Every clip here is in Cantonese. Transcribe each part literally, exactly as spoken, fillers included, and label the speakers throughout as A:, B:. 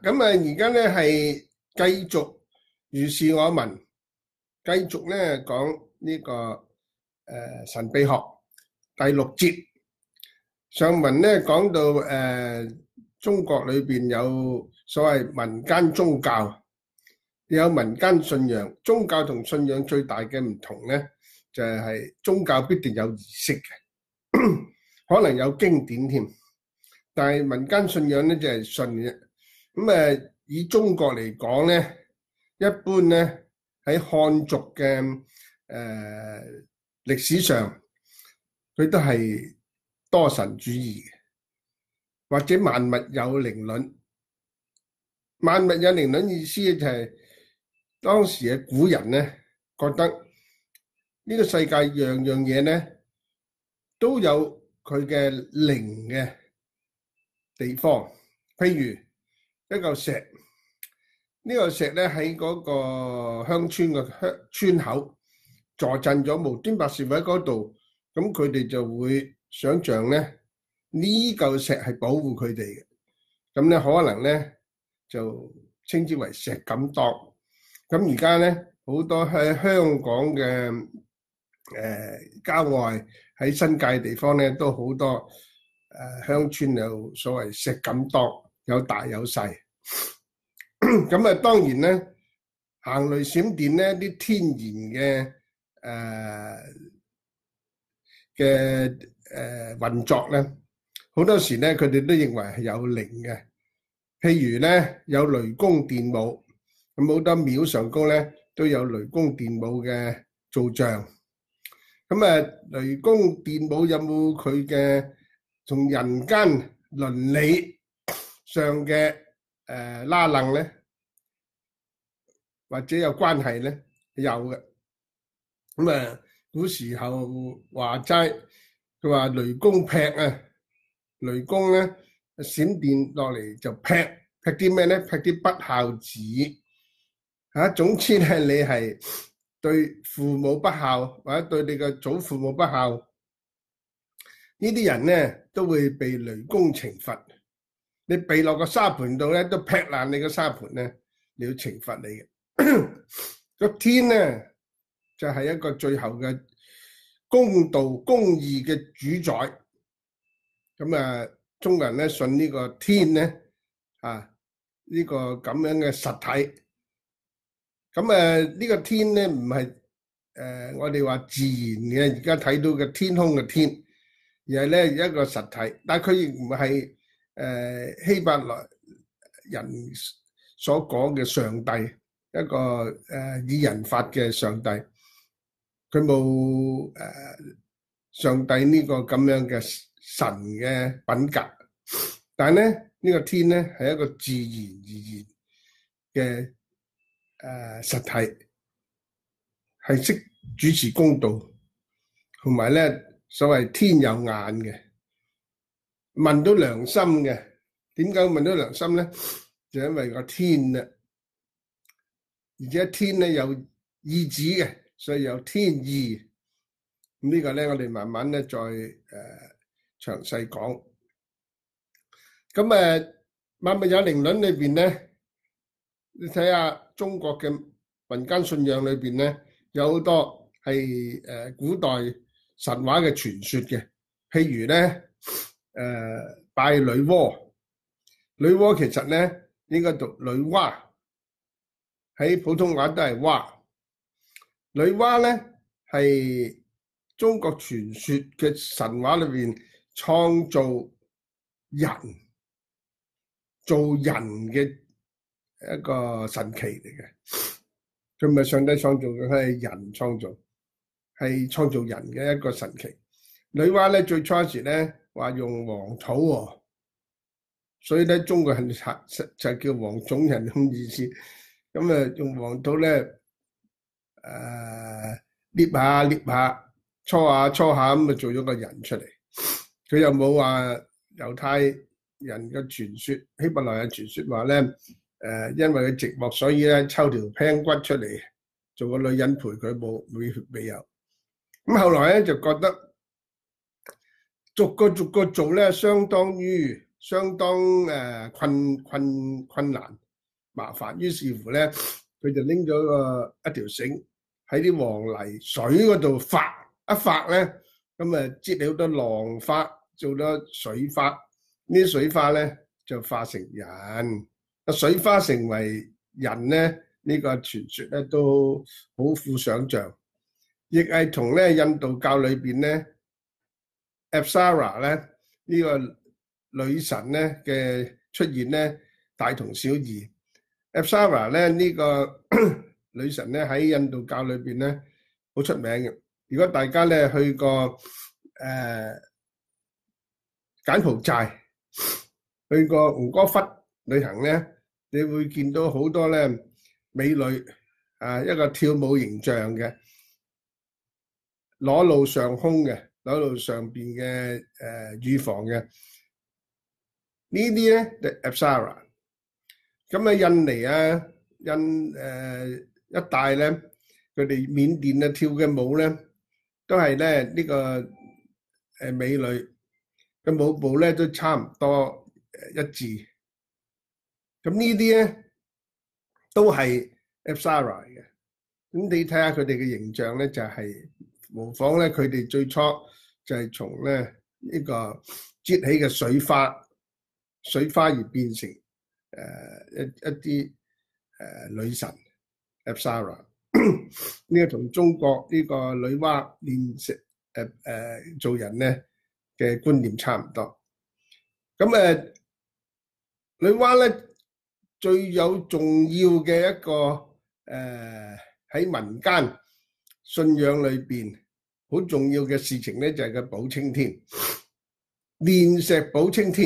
A: 咁啊，而家咧係繼續如是我聞，繼續咧講呢個誒神秘學第六節。上文咧講到誒中國裏邊有所謂民間宗教，有民間信仰。宗教同信仰最大嘅唔同咧，就係宗教必定有儀式嘅，可能有經典添，但係民間信仰咧就係信嘅。咁誒，以中國嚟講咧，一般咧喺漢族嘅誒歷史上，佢都係多神主義嘅，或者萬物有靈論。萬物有靈論意思就係當時嘅古人咧，覺得呢個世界樣樣嘢咧都有佢嘅靈嘅地方，譬如一嚿石，呢嚿石咧喺嗰個鄉村嘅鄉村口坐鎮咗，無端白事喺嗰度，咁佢哋就會想像咧呢嚿石係保護佢哋嘅，咁咧可能咧就稱之為石敢當。咁而家咧好多喺香港嘅誒、呃、郊外喺新界地方咧都好多誒、呃、鄉村有所謂石敢當，有大有細。咁啊，當然咧，行雷閃電咧，啲天然嘅誒嘅誒運作咧，好多時咧，佢哋都認為係有靈嘅。譬如咧，有雷公電母，咁好多廟上高咧都有雷公電母嘅造像。咁啊，雷公電母有冇佢嘅從人間倫理上嘅誒拉楞咧？或者有關係咧？有嘅。咁啊，古時候話齋，佢話雷公劈啊，雷公咧閃電落嚟就劈，劈啲咩咧？劈啲不孝子嚇。總之咧，你係對父母不孝，或者對你嘅祖父母不孝，呢啲人咧都會被雷公懲罰。你避落個沙盤度咧，都劈爛你個沙盤咧，你要懲罰你嘅。個天咧就係、是、一個最後嘅公道公義嘅主宰。咁啊，中國人咧信呢個天咧啊呢、這個咁樣嘅實體。咁啊呢個天咧唔係誒我哋話自然嘅而家睇到嘅天空嘅天，而係咧一個實體。但係佢亦唔係誒希伯來人所講嘅上帝。一個誒以人法嘅上帝，佢冇誒上帝呢個咁樣嘅神嘅品格，但係咧呢個天咧係一個自然而然嘅誒實體，係識主持公道，同埋咧所謂天有眼嘅，問到良心嘅。點解問到良心咧？就因為個天啊。而且天咧有意志嘅，所以有天意。咁呢個咧，我哋慢慢咧再誒詳細講。咁誒，萬物有靈論裏邊咧，你睇下中國嘅民間信仰裏邊咧，有好多係誒古代神話嘅傳說嘅。譬如咧誒拜女媧，女媧其實咧應該讀女媧。喺普通話都係蛙，女媧咧係中國傳說嘅神話裏邊創造人、做人嘅一個神奇嚟嘅。佢唔係上帝創造嘅，佢係人創造，係創造人嘅一個神奇。女媧咧最初時咧話用黃土喎，所以咧中國人就就叫黃種人咁意思。咁啊，用黃土咧，誒捏下捏下，搓下搓下，咁啊做咗個人出嚟。佢又冇話猶太人嘅傳說，希伯來嘅傳說話咧，誒因為佢寂寞，所以咧抽條頸骨出嚟做個女人陪佢，冇冇血未有。咁後來咧就覺得逐個逐個做咧，相當於相當誒困困困難麻煩，於是乎咧，佢就拎咗個一條繩喺啲黃泥水嗰度發一發咧，咁啊擠起好多浪花，做咗水花。呢啲水花咧就化成人，啊水花成為人咧，呢個傳說咧都好富想像，亦係同咧印度教裏邊咧 Apsara 咧呢個女神咧嘅出現咧大同小異。Apsara 咧呢個女神咧喺印度教裏邊咧好出名嘅。如果大家咧去過誒柬埔寨，去過吳哥窟旅行咧，你會見到好多咧美女啊，一個跳舞形象嘅，裸露上空嘅，裸露上邊嘅誒乳房嘅，呢啲咧就 Apsara。咁啊印尼啊印誒一帶咧，佢哋緬甸啊跳嘅舞咧，都係咧呢個誒美女嘅舞步咧都差唔多一致。咁呢啲咧都係 Apsara 嘅。咁你睇下佢哋嘅形象咧，就係模仿咧佢哋最初就係從咧呢個擠起嘅水花，水花而變成誒一一啲誒女神 Apsara。呢個同中國呢個女媧煉石誒誒做人咧嘅觀念差唔多。咁誒女媧咧最有重要嘅一個誒喺民間信仰裏邊好重要嘅事情咧，就係個補青天，煉石補青天。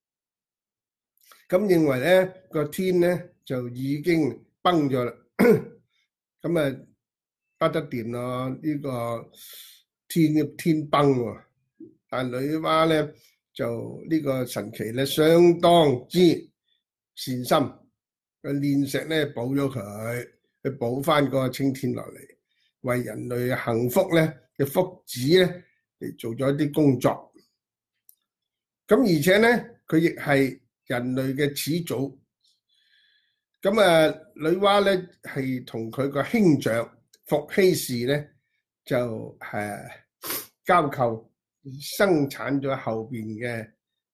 A: 咁認為咧個天咧就已經崩咗啦，咁啊不得掂咯，呢個天天崩喎。但女媧咧就呢個神奇咧相當之善心，個煉石咧補咗佢，去補翻個青天落嚟，為人類幸福咧嘅福祉咧嚟做咗一啲工作。咁而且咧佢亦係人類嘅始祖。咁啊女媧咧係同佢個兄長伏羲氏咧就係交媾，生產咗後邊嘅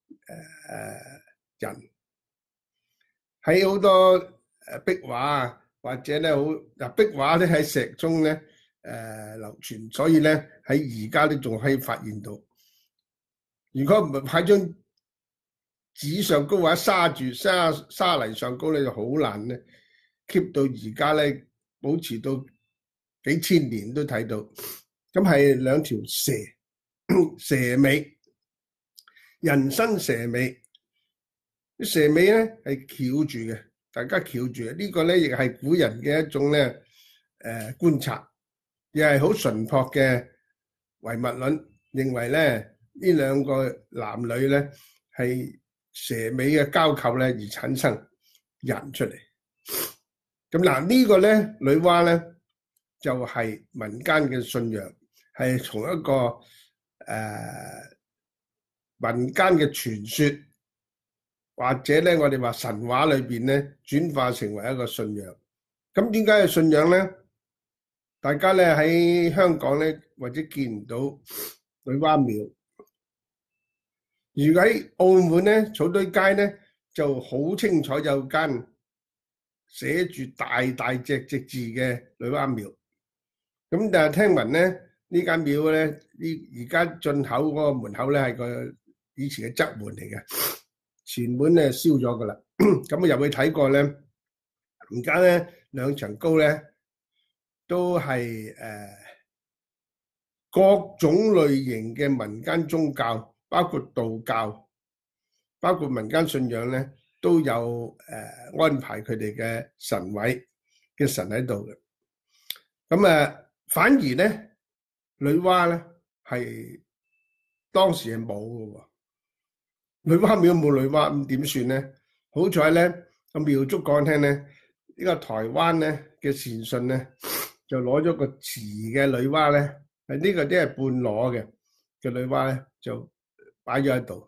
A: 誒人。喺好多誒壁畫或者咧好嗱壁畫咧喺石中咧誒流傳，所以咧喺而家都仲可以發現到。如果唔係喺張紙上高或者沙住沙沙泥上高咧，就好難咧 keep 到而家咧，保持到幾千年都睇到。咁係兩條蛇蛇尾，人身蛇尾。啲蛇尾咧係翹住嘅，大家翹住嘅。呢個咧亦係古人嘅一種咧誒觀察，亦係好純樸嘅唯物論，認為咧呢兩個男女咧係蛇尾嘅交媾咧而產生人出嚟。咁嗱呢個咧女媧咧就係民間嘅信仰，係從一個誒民間嘅傳說，或者咧我哋話神話裏邊咧轉化成為一個信仰。咁點解係信仰咧？大家咧喺香港咧或者見唔到女媧廟。如果喺澳門咧草堆街咧就好清楚有間寫住大大隻隻字嘅女媧廟。咁但係聽聞咧呢間廟咧呢而家進口嗰個門口咧係個以前嘅側門嚟嘅，前門咧燒咗噶啦。咁我入去睇過咧，而家咧兩層高咧都係誒、呃、各種類型嘅民間宗教。包括道教，包括民間信仰咧，都有誒、呃、安排佢哋嘅神位嘅神喺度嘅。咁啊，反而咧，女媧咧係當時係冇嘅喎。女媧廟冇女媧，咁點算咧？好彩咧，個廟祝講聽咧，呢、呢個台灣咧嘅善信咧，就攞咗個瓷嘅女媧咧，係、呢、呢個啲係半裸嘅嘅女媧咧就擺咗喺度，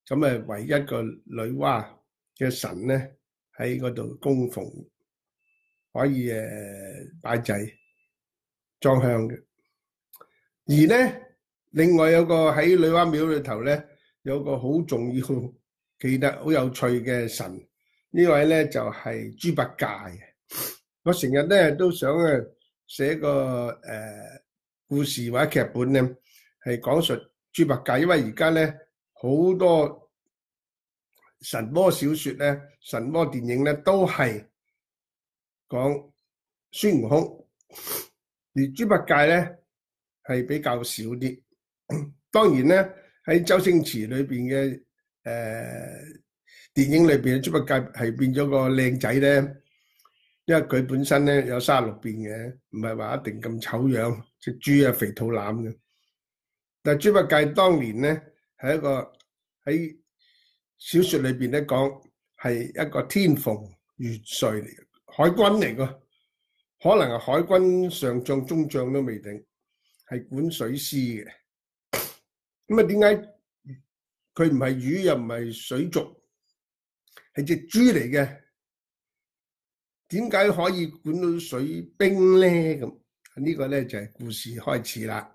A: 咁啊唯一個女媧嘅神咧喺嗰度供奉，可以誒擺祭裝香嘅。而咧另外有個喺女媧廟裏頭咧有個好重要、記得好有趣嘅神，呢位咧就係豬八戒。我成日咧都想啊寫個誒故事或者劇本咧，係講述豬八戒，因為而家咧好多神魔小說咧、神魔電影咧都係講孫悟空，而豬八戒咧係比較少啲。當然咧喺周星馳裏邊嘅誒電影裏邊，豬八戒係變咗個靚仔咧。因為佢本身咧有三十六變嘅，唔係話一定咁醜樣，隻豬啊肥肚腩嘅。但係豬八戒當年咧係一個喺小說裏邊咧講係一個天蓬元帥嚟嘅，海軍嚟嘅，可能係海軍上將、中將都未定，係管水師嘅。咁啊，點解佢唔係魚又唔係水族，係隻豬嚟嘅？點解可以管到水兵咧？咁呢個咧就係故事開始啦。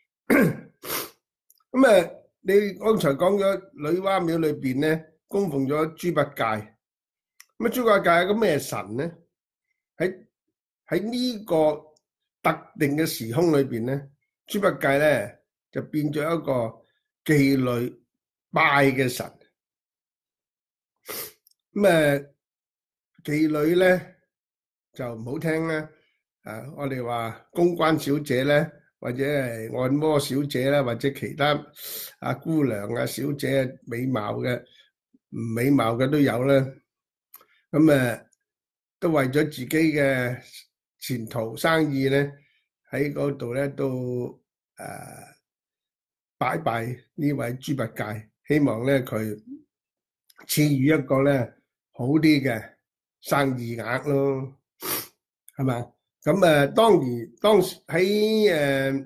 A: 咁啊，你剛才講咗女媧廟裏邊咧供奉咗豬八戒。咁啊，豬八戒係個咩神咧？喺喺呢個特定嘅時空裏邊咧，豬八戒咧就變咗一個妓女拜嘅神。咁啊，妓女咧就唔好聽啦，啊！我哋話公關小姐咧，或者係按摩小姐啦，或者其他啊姑娘啊小姐美貌嘅、唔美貌嘅都有啦。咁誒都為咗自己嘅前途生意咧，喺嗰度咧都誒拜拜呢位豬八戒，希望咧佢賜予一個咧好啲嘅生意額咯。係嘛？咁誒，當然當時喺誒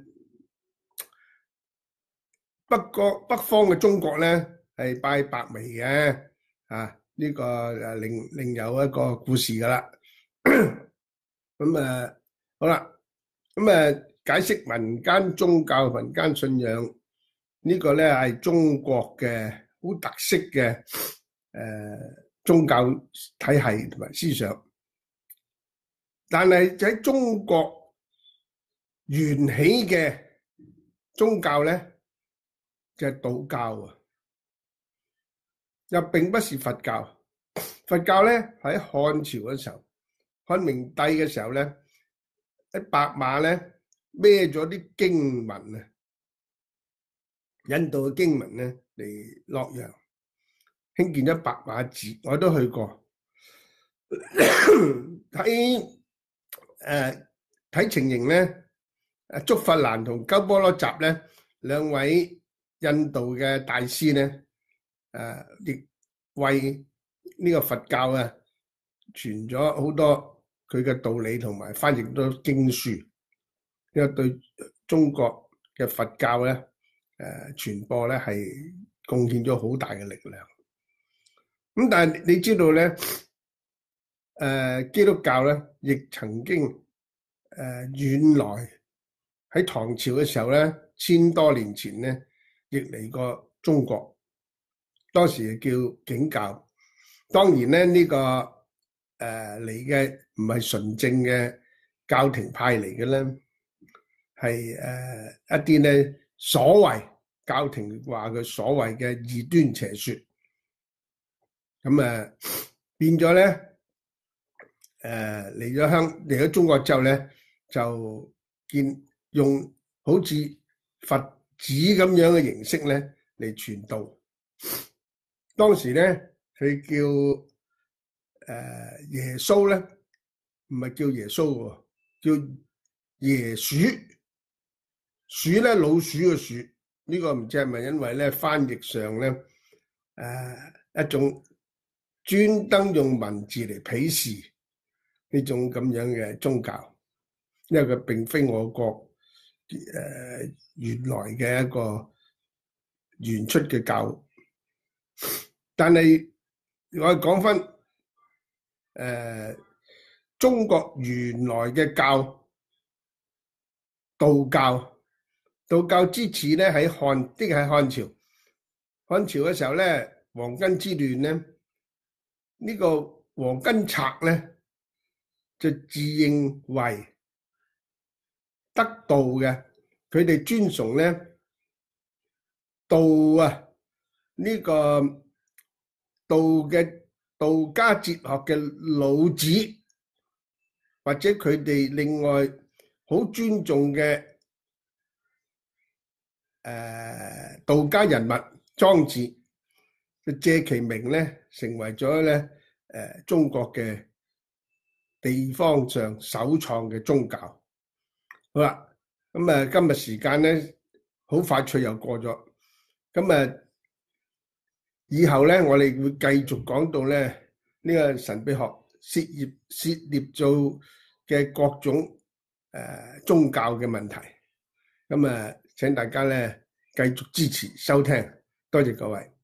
A: 北國北方嘅中國咧，係拜白眉嘅啊。呢個誒另另有一個故事噶啦。咁誒好啦，咁誒解釋民間宗教、民間信仰呢個咧係中國嘅好特色嘅誒宗教體系同埋思想。但係喺中國緣起嘅宗教咧，就係道教啊，又並不是佛教。佛教咧喺漢朝嘅時候，漢明帝嘅時候咧，喺白馬咧孭咗啲經文啊，印度嘅經文咧嚟洛陽，興建咗白馬寺，我都去過。喺誒睇情形咧，誒竺法蘭同鳩波羅什咧兩位印度嘅大師咧，誒亦為呢個佛教啊傳咗好多佢嘅道理，同埋翻譯咗經書，呢個對中國嘅佛教咧誒傳播咧係貢獻咗好大嘅力量。咁但係你知道咧？誒、呃、基督教咧，亦曾經誒、呃、遠來喺唐朝嘅時候咧，千多年前咧，亦嚟過中國。當時叫景教。當然咧，呢、這個誒嚟嘅唔係純正嘅教廷派嚟嘅咧，係誒、呃、一啲咧所謂教廷話嘅所謂嘅異端邪説。咁誒、呃、變咗咧。誒嚟咗香嚟咗中國之後咧，就見用好似佛寺咁樣嘅形式咧嚟傳道。當時咧佢叫誒、呃、耶穌咧，唔係叫耶穌喎，叫耶鼠。鼠咧老鼠嘅鼠，呢、這個唔知係咪因為咧翻譯上咧誒、呃、一種專登用文字嚟鄙視呢種咁樣嘅宗教，因為佢並非我國誒、呃、原來嘅一個原出嘅教但係我哋講翻誒中國原來嘅教道教，道教之始咧喺漢，即係漢朝。漢朝嘅時候咧，黃巾之亂咧，呢個黃巾賊咧就自認為得道嘅，佢哋尊崇咧道啊，呢個道嘅道家哲學嘅老子，或者佢哋另外好尊重嘅誒道家人物莊子，就借其名咧，成為咗咧誒中國嘅地方上首創嘅宗教。好啦，咁啊今日時間咧好快脆又過咗，咁啊以後咧我哋會繼續講到咧呢個神秘學涉獵涉獵做嘅各種誒宗教嘅問題。咁啊請大家咧繼續支持收聽，多謝各位。